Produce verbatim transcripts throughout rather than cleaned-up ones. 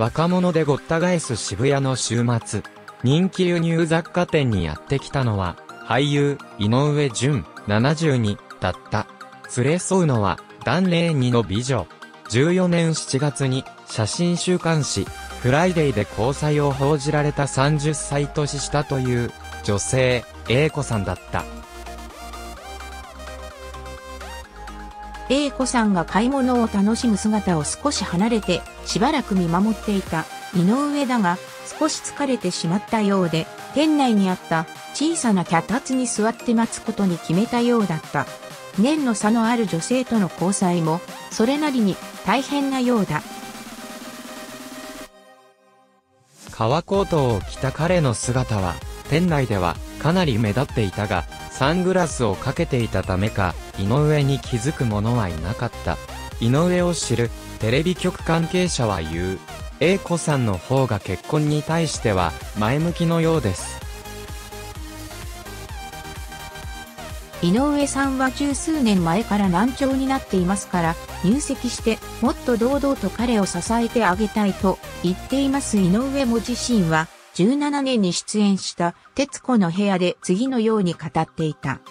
若者でごった返す渋谷の週末。人気輸入雑貨店にやってきたのは、俳優、井上順、ななじゅうに、だった。連れ添うのは、檀れいにの美女。じゅうよねんしちがつに、写真週刊誌、フライデーで交際を報じられたさんじゅっさい年下という、女性、英子さんだった。 英子さんが買い物を楽しむ姿を少し離れて、しばらく見守っていた、井上だが、少し疲れてしまったようで、店内にあった小さな脚立に座って待つことに決めたようだった。年の差のある女性との交際も、それなりに大変なようだ。 革コートを着た彼の姿は、店内ではかなり目立っていたが、サングラスをかけていたためか、井上に気づく者はいなかった。井上を知るテレビ局関係者は言う。英子さんの方が結婚に対しては前向きのようです。 井上さんは十数年前から難聴になっていますから、入籍してもっと堂々と彼を支えてあげたいと言っています。井上も自身はじゅうななねんに出演した徹子の部屋で次のように語っていた。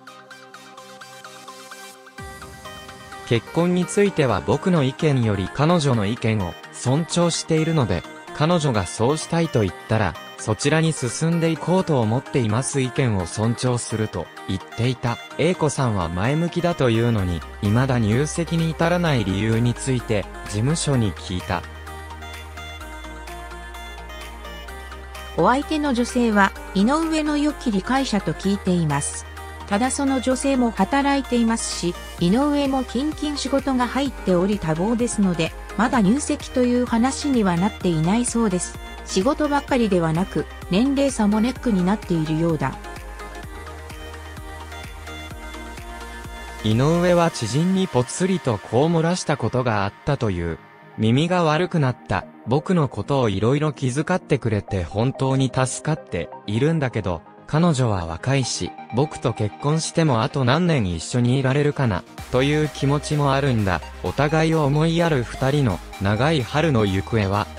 結婚については僕の意見より彼女の意見を尊重しているので、彼女がそうしたいと言ったら、そちらに進んでいこうと思っています。意見を尊重すると言っていた。英子さんは前向きだというのに、未だ入籍に至らない理由について、事務所に聞いた。 お相手の女性は、井上の良き理解者と聞いています。ただその女性も働いていますし、井上も近々仕事が入っており多忙ですので、まだ入籍という話にはなっていないそうです。仕事ばっかりではなく、年齢差もネックになっているようだ。 井上は知人にぽつりとこう漏らしたことがあったという。耳が悪くなった。僕のことをいろいろ気遣ってくれて本当に助かっているんだけど、彼女は若いし、僕と結婚してもあと何年一緒にいられるかな、という気持ちもあるんだ。お互いを思いやる二人の長い春の行方は、